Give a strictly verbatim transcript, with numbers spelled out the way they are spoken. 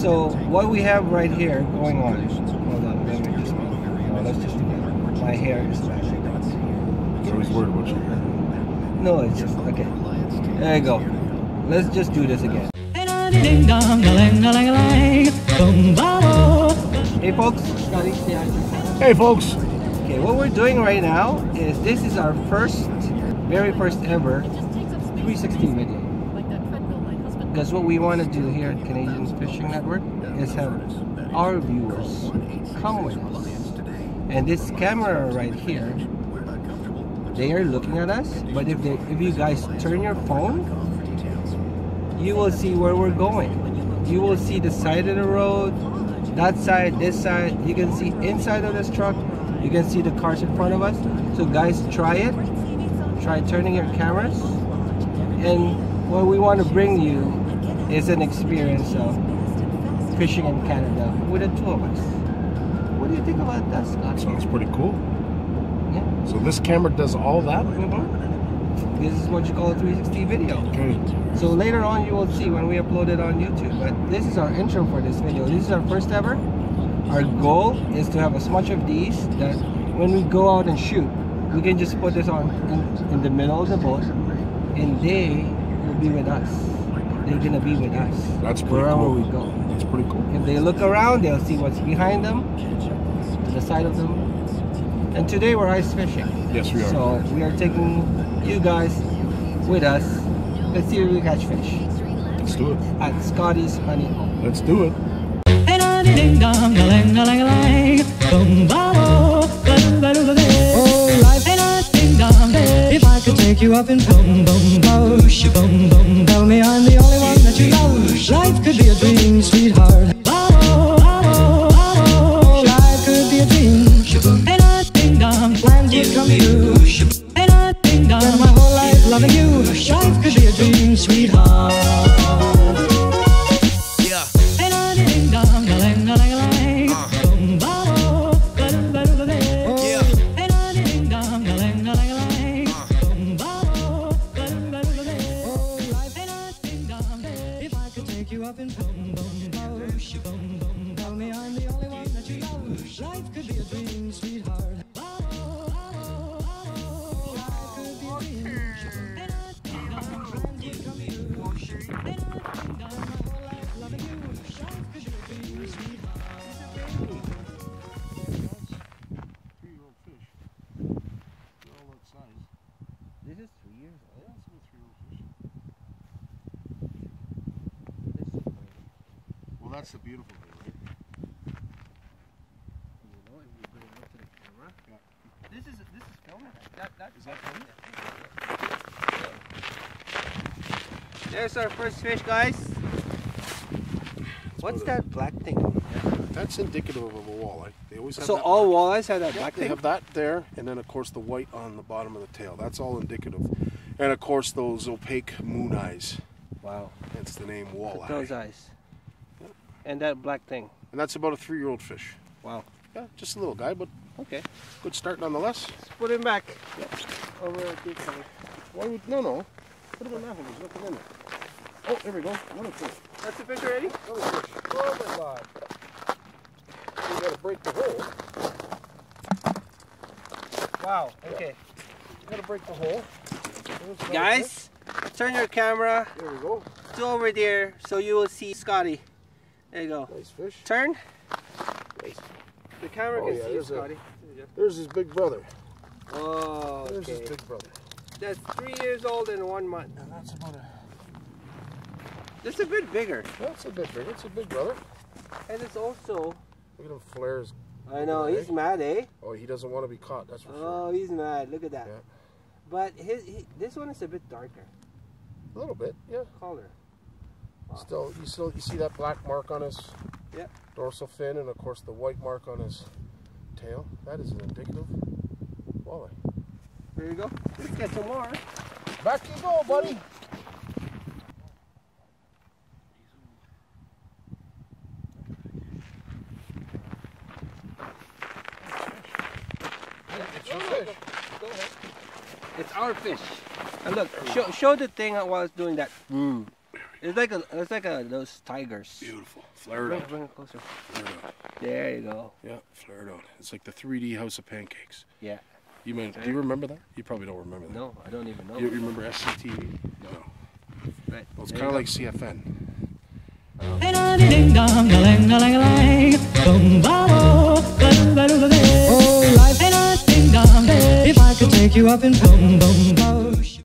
So what we have right here going on. Hold on, let me just. Oh, let's just do that. My hair is back. He's always worried about you. No, it's just okay. There you go. Let's just do this again. Hey folks, Scotties. Hey folks. Okay, what we're doing right now is this is our first, very first ever three sixty video. Because what we want to do here at Canadian Fishing Network is have our viewers come with us. And this camera right here, they are looking at us, but if they, if you guys turn your phone, you will see where we're going. You will see the side of the road, that side, this side. You can see inside of this truck. You can see the cars in front of us. So guys, try it. Try turning your cameras. And what we want to bring you is an experience of fishing in Canada with the two of us. What do you think about that, Scott? Sounds pretty cool. Yeah. So this camera does all that? Mm-hmm. This is what you call a three sixty video. Okay. So later on you will see when we upload it on YouTube. But this is our intro for this video. This is our first ever. Our goal is to have as much of these that when we go out and shoot, we can just put this on in, in the middle of the boat and they will be with us. They're gonna be with us. That's pretty wherever cool. we go. That's pretty cool. If they look around, they'll see what's behind them, to the side of them. And today we're ice fishing. Yes, we are. So we are taking you guys with us. Let's see if we catch fish. Let's do it. At Scotties Honey Hole. Let's do it. Oh, life ain't a ding dong. If I could take you up in boom boom boom, boom boom, tell me I'm the only one that you love. Life could be a dream, sweetheart. Oh, oh, oh, life could be a dream. Ain't a ding dong, plans would come true. Ain't a ding dong, spend my whole life loving you. Life could be a dream, sweetheart. Yeah. Ain't a ding dong, a lang a lang a lang. Up in boom boom boom, boom boom. Tell me I'm the only one that you love. Life could be a dream, sweetheart. Life could be a dream. And I think I'm trying to come true. And I think I'm my whole life loving you. Life could be a dream, sweetheart. Three-year-old fish. They're all that size. This is three years old. Yeah, it's about three-year-old fish. Well, that's the beautiful thing, right? You know, if you bring it up to the camera. Yeah. This is this is filming. That that Is that funny? There's our first fish, guys. What's that black thing? That's indicative of a walleye. They always have So that all mark. walleyes have that Yeah, black they thing? have that there, and then of course the white on the bottom of the tail. That's all indicative. And of course those opaque moon eyes. Wow. Hence the name walleye. Those eyes. And that black thing. And that's about a three-year-old fish. Wow. Yeah, just a little guy, but Okay. good start nonetheless. Let's put him back. Yeah. Over at this side. Why would, no, no. Put him in that one. There's nothing in there. Oh, there we go. Another fish. That's the fish already? Another fish. Oh my god. We gotta break the hole. Wow. Okay. We gotta break the hole. There's another Guys, turn your camera fish. There we go. to over there so you will see Scotty. There you go. Nice fish. Turn. Nice. The camera Oh, can yeah, see you, there's a- Scotty. There's his big brother. Oh, There's okay. his big brother. That's three years old and one month. And that's about a... This is a bit bigger. That's a bit bigger. It's a big brother. And it's also... Look at him flares. I know, he's mad, eh? Oh, he doesn't want to be caught, that's for sure. Oh, he's mad. Look at that. Yeah. But his, he, this one is a bit darker. A little bit, yeah. Color. Wow. Still, you still you see that black mark on his Yep. dorsal fin, and of course the white mark on his tail. That is an indicative walleye. There you go. Let's get some more. Back you go, buddy. It's your fish. Go ahead. It's our fish. And look, show, show the thing while it's doing that. Mm. It's like a, it's like a those tigers. Beautiful. Flare it Bring, out. bring it closer. Flare it out. There you go. Yeah, flare it out. It's like the three D House of Pancakes. Yeah. You might, do you remember that? You probably don't remember that. No, I don't even know. You remember S C T V? No. Right. Well, it's There kind of you like C F N. Oh, life ain't a ding dong. If I could take you up in boom